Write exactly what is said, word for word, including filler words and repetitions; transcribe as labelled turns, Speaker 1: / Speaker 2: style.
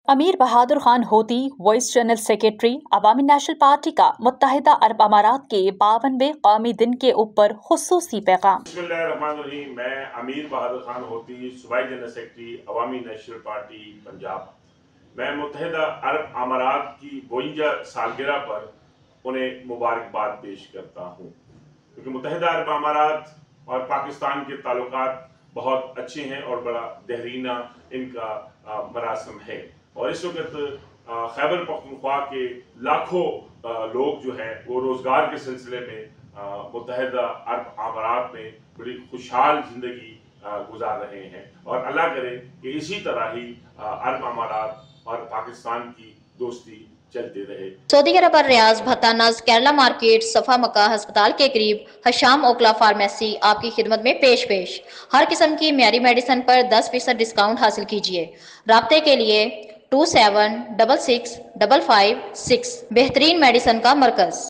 Speaker 1: अमीर Bahadur Khan Hoti vice general secretary Awami National Party का मुत्तहिदा अरब अमारात के बावनवे कौमी दिन के ऊपर खुसूसी पैगाम।
Speaker 2: बिस्मिल्लाहिर्रहमानिर्रहीम। मैं अमीर बहादुर खान होती सूबाई general secretary Awami National Party Punjab, मैं मुत्तहिदा अरब अमारात की बवंजा सालगिरह पर उन्हें मुबारकबाद पेश करता हूँ, क्योंकि मुत्तहिदा अरब अमारात और पाकिस्तान के ताल्लुकात बहुत अच्छे हैं और बड़ा देहरीना इनका मरासम है। और इस वक्त खैबर पख्तूनख्वा के लाखों लोग जो हैं वो रोज़गार के सिलसिले में मुत्तहिदा अरब अमारात में बड़ी खुशहाल ज़िंदगी गुजार रहे हैं, और अल्लाह करे कि इसी तरह ही अरब अमारात और पाकिस्तान की दोस्ती चलते रहे।
Speaker 3: सऊदी अरब और रियाज भत्तानाज केरला मार्केट सफा मक्का अस्पताल के करीब हशाम ओकला फार्मेसी आपकी खिदमत में पेश पेश हर किस्म की म्यारी मेडिसिन पर दस फीसद डिस्काउंट हासिल कीजिए। राब्ते के लिए two seven double six double five six बेहतरीन मेडिसिन का मरकज।